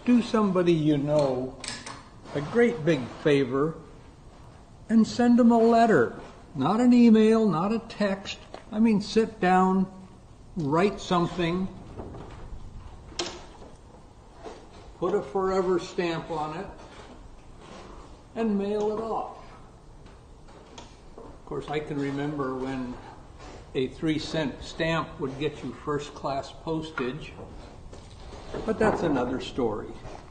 do somebody you know a great big favor and send them a letter. Not an email, not a text. I mean, sit down, write something, put a forever stamp on it, and mail it off. Of course, I can remember when a 3-cent stamp would get you first-class postage, but that's another story.